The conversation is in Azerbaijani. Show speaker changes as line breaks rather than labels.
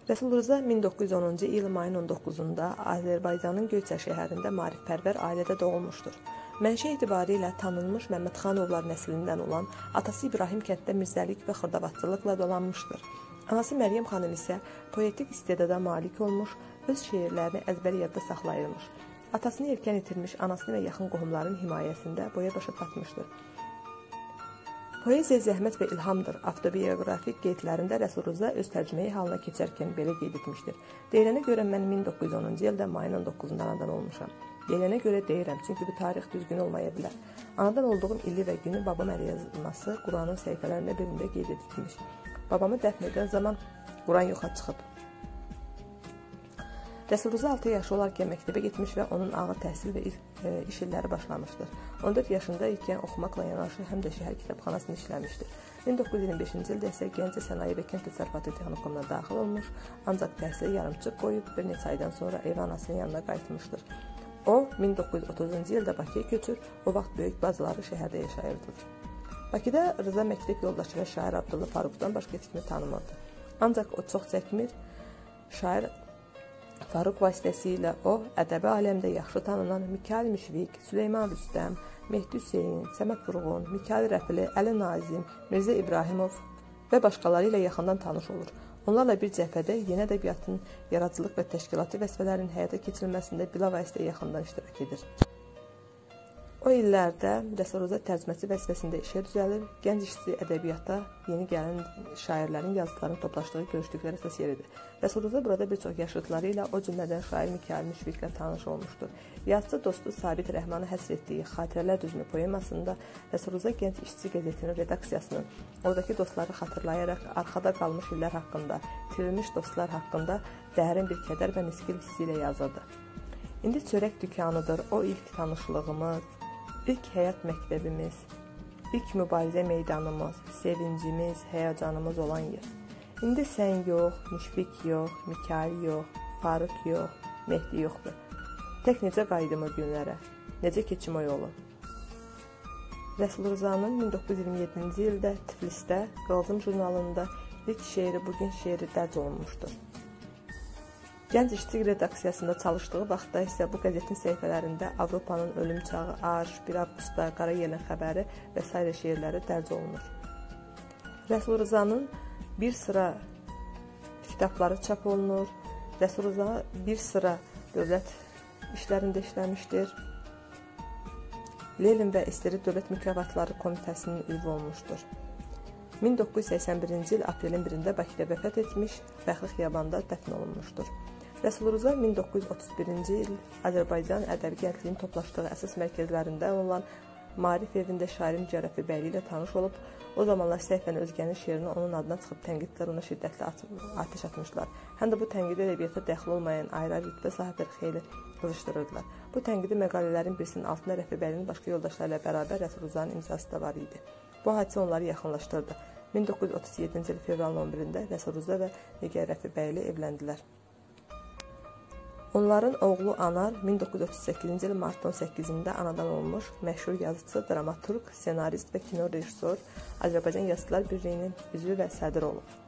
Rəsul Rza 1910-cu il mayın 19-da Azərbaycanın Göyçay şəhərində maarifpərvər ailədə doğulmuşdur. Mənşə etibarilə tanınmış Məmmədxanovlar nəslindən olan atası İbrahim kənddə mirzəlik və xırdavatçılıqla dolanmışdır. Anası Məryəm xanım isə poetik istedada malik olmuş, öz şeirlərini əzbəri yadda saxlayırmış. Atasını erkən itirmiş, anasını və yaxın qohumların himayəsində boya başa çatmışdır. Poeziya zəhmət və ilhamdır. Avtobiyografik qeydlərində Rəsul Rza öz tərcüməyi halına keçərkən belə qeyd etmişdir. Deyilənə görə mən 1910-cu ildə mayın 19-da anadan olmuşam. Deyilənə görə deyirəm, çünki bu tarix düzgün olmaya bilər. Anadan olduğum ili və günü babam əli yazılması Quranın səhifələrində birində qeyd edilmiş. Babamı dəfn edən zaman Quran yoxa çıxıb. Rəsul Rza 6 yaşı olarkən məktəbə getmiş və onun ağır təhsil və iş illəri başlamışdır. 14 yaşında ikən oxumaqla yanaşı həm də şəhər kitabxanasını işləmişdir. 1925-ci ildə isə Gəncə Sənaye və Kənd Təsərrüfatı Texnikumuna daxil olmuş, ancaq təhsili yarımçıq qoyub bir neçə aydan sonra ev anasının yanına qayıtmışdır. O, 1930-cu ildə Bakıya köçür, o vaxt böyük bacıları şəhərdə yaşayırdı. Bakıda Rza məktəb yoldaşı və şair Abdullah Faruqdan başqa heç kimi tanımırdı. Ancaq o çox çəkmir, şair Faruq vasitəsilə o, ədəbi aləmdə yaxşı tanınan Mikail Müşfiq, Süleyman Rüstəm, Mehdi Hüseyin, Səməd Vurğun, Mikail Rəfili, Əli Nazim, Mirzə İbrahimov və başqaları ilə yaxından tanış olur. Onlarla bir cəbhədə yeni ədəbiyyatın yaradıcılıq və təşkilati vəzifələrinin həyata keçirilməsində bilavasitə yaxından iştirak edir. O illərdə Rəsul Rza tərcüməçi vəzifəsində işə düzəlir, gənc işçi ədəbiyyata yeni gələn şairlərin yazılarını toplaşdığı görüşdükləri əsas yeridir. Rəsul Rza burada bir çox yaşıdları ilə, o cümlədən şair Mikail Müşfiqlə tanış olmuşdur. Yazıcı dostu Sabit Rəhmanı həsr etdiyi Xatirələr düzmü poemasında Rəsul Rza gənc işçi qəzetinin redaksiyasının oradakı dostları xatırlayaraq arxada qalmış illər haqqında, itirilmiş dostlar haqqında dərin bir kədər və nisgil hissi ilə yazırdı. İndi çörək dükanıdır o ilk tanışlığımız, İlk həyat məktəbimiz, ilk mübarizə meydanımız, sevincimiz, həyəcanımız olan yer. İndi sən yox, Müşfiq yox, Mikail yox, Faruk yox, Mehdi yoxdur. Tək necə qayıdım o günlərə, necə keçim o yolu? Rəsul Rzanın 1927-ci ildə Tiflisdə, Qılcım jurnalında ilk şeiri bugün şeiri dərc olunmuşdur. Gənc işçi redaksiyasında çalışdığı vaxtda isə bu qəzetin səhifələrində Avropanın ölüm çağı, Arş, 1 avqustda, Qara Yelin xəbəri və s. şeirləri dərc olunur. Rəsul Rzanın bir sıra kitabları çap olunur. Rəsul Rza bir sıra dövlət işlərində işləmişdir. Lenin və SSR Dövlət Mükafatları Komitəsinin üzvü olmuşdur. 1981-ci il aprelin 1-də Bakıda vəfat etmiş, Fəxri Xiyabanda dəfn olunmuşdur. Rəsul Rza 1931-ci il Azərbaycan ədəbi gəncliyinin toplaşdığı əsas mərkəzlərində olan Maarif evində şair Mücərrəfi Bəyli ilə tanış olub, o zamanlar səhvən Özgənin şeirini onun adına çıxıb tənqidlər ona şiddətli atəş atmışlar. Həm də bu tənqidi ədəbiyyata dəxil olmayan ayrı rütbə sahibləri xeyli qızışdırırdılar. Bu tənqidi məqalələrin birisinin altında Rəfi Bəylinin başqa yoldaşları ilə bərabər Rəsul Rzanın imzası da var idi. Bu hadisə onları yaxınlaşdırdı. 1937-ci il fevralın 11-də Rəsul Rza və Nigar Rəfi Bəyli evləndilər. Onların oğlu Anar 1938-ci il martın 18-də anadan olmuş məşhur yazıcı, dramaturq, senarist və kino rejissor, Azərbaycan Yazıçılar Birliyinin üzvü və sədri olub.